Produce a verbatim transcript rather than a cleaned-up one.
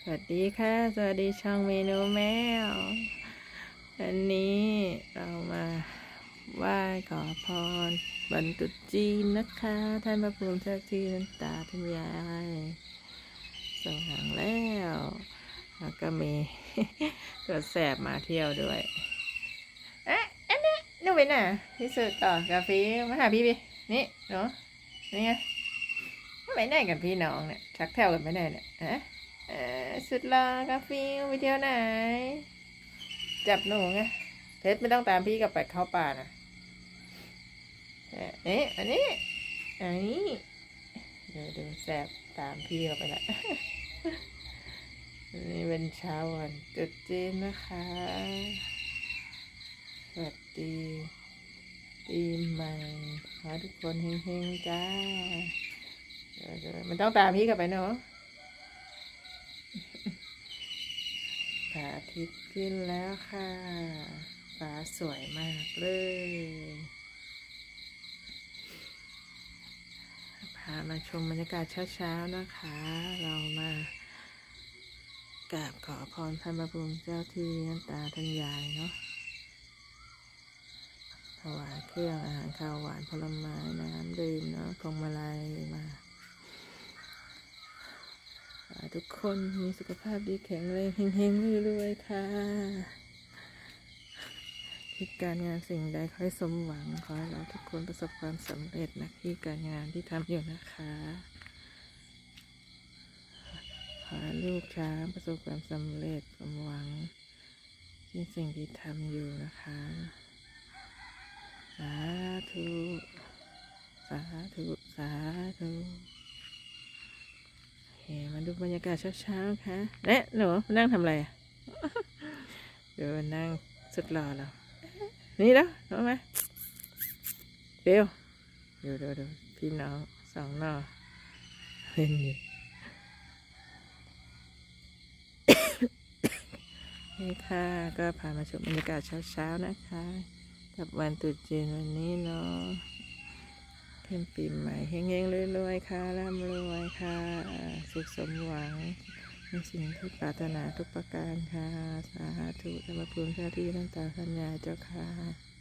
สวัสดีค่ะสวัสดีช่องเมนูแมววันนี้เรามาไหว้ขอพรบรรตุจีนนะคะท่านพระภูมิเจ้าที่ท่านตาท่านยายสว่างแล้วแล้วก็มีตัวแสบมาเที่ยวด้วยเอ๊ะอันนี้นูไปไหนพี่สุดต่อกาแฟมาหาพี่พี่นี่เนาะนี่ไงไปไหนกันพี่น้องเนี่ยชักแถวกันไปไหนเนี่ยฮะเออสุดลากาแฟไปเที่ยวไหนจับหนูไงเพชรไม่ต้องตามพี่กับไปเข้าป่านะเอ๊ะอันนี้อันนี้เดี๋ยวดูแสบตามพี่เข้าไปละนี่เป็นเช้าวันตรุษจีนนะคะสวัสดีปีใหม่ขอทุกคนเฮงๆจ้าเดี๋ยวมันต้องตามพี่กับไปเนาะพระอาทิตย์ขึ้นแล้วค่ะฟ้าสวยมากเลยพามาชมบรรยากาศเช้าๆนะคะเรามากราบขอพรท่านพระภูมิเจ้าที่ท่านตาท่านยายเนาะถวายเครื่องอาหารข้าวหวานผลไม้น้ำดื่มเนาะพวงมาลัยมาทุกคนมีสุขภาพดีแข็งแรงเฮงๆรวยๆค่ะที่การงานสิ่งใดขอให้สมหวังขอให้เราทุกคนประสบความสำเร็จนะที่การงานที่ทำอยู่นะคะขอให้ลูกช้างประสบความสำเร็จสมหวังในสิ่งที่ทำอยู่นะคะสาธุสาธุสาธุมาดูบรรยากาศเช้าๆค่ะเน่หนูนั่งทำอะไรอ่ะเดี๋ยวนั่งสุดหล่อแล้วนี่แล้วรู้ไหมเดี๋ยวเดี๋ยวเดี๋ยวพี่น้องสองนอเล่นอยู่นี่ค่ะก็พามาชมบรรยากาศเช้าๆนะคะกับวันตรุษจีนวันนี้เนาะเป็นปีใหม่เฮงๆรวยๆค่ะร่ำรวยค่ะสุขสมหวังในสิ่งที่ปรารถนาทุกประการค่ะสาธุธรรมภูมิเจ้าที่ท่านตาท่านยายเจ้าค่ะ